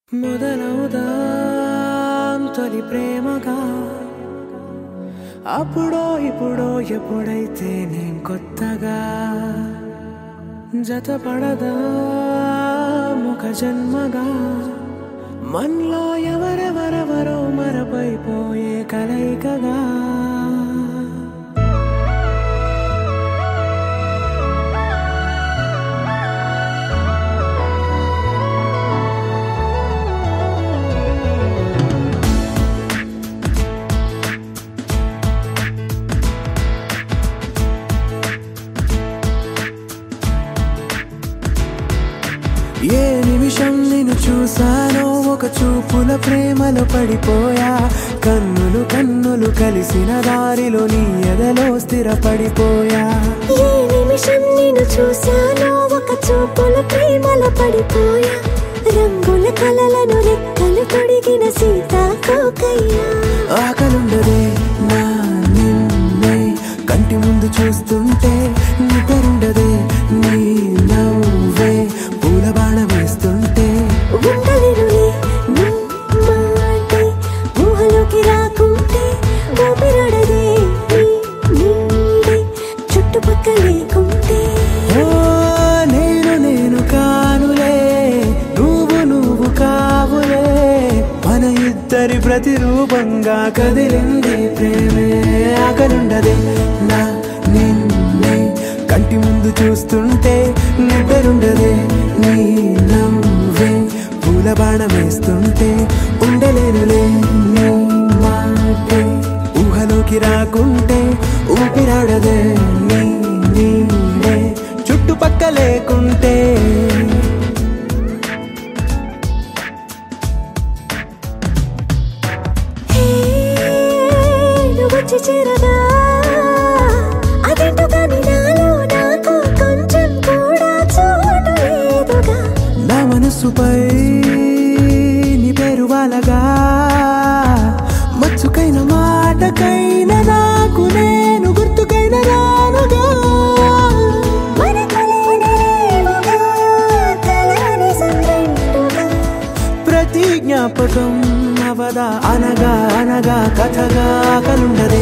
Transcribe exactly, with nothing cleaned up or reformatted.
మొదలవుదాం తొలి ప్రేమగా అప్పుడో ఇప్పుడో ఎప్పుడైతే నేను కొత్తగా జతపడదా ముఖ జన్మగా మనలో ఎవరెవరెవరో మరపైపోయే కలయికగా ఏ నిమిషం నిన్ను చూసానో ఒక చూపుల ప్రేమలో పడిపోయా కన్నులు కన్నులు కలిసిన దారిలో నీ ఎదలో స్థిరపడిపోయా ఏ నిమిషం నిన్ను చూసానో ఒక చూపుల ప్రేమలో పడిపోయా రంగుల కలలను రెక్కలు తొడిగిన సీతాకోకయ్యా ఆకలుండదే నా నిన్నే కంటి ముందు చూస్తుంటే నిద్రుండదే నీ నవ్వే పూల బాణ వేస్తుంటే ఉండలేనులే నీ మాటే ఊహలోకి రాకుంటే ఊపిరాడదే నీ నీడే చుట్టుపక్కల లేకుంటే ఓ నేను నేను కానులే నువ్వు నువ్వు కావులే మన ఇద్దరి ప్రతిరూపంగా కదిలింది ప్రేమే ఆకలుండదే నా నిన్నే కంటి ముందు చూస్తుంటే నిద్రుండదే నీ నవ్వే పూల బాణం వేస్తుంటే ఉండలేనులే నీ మాటే ఊహలోకి రాకుంటే ఊపిరాడదే నీ నీడే చుట్టుపక్క లేకుంటే వచ్చి చేరగా అదేంటో కానీ నాలో నాకు కొంచెం కూడా చోటు లేదుగా నా మనసుపై నీ పేరు వాలగా మచ్చుకైన మాటకైన నాకు నేను గుర్తుకైన రానుగా ప్రతి జ్ఞాపకం అవదా అనగా అనగా కథగా కలుండదే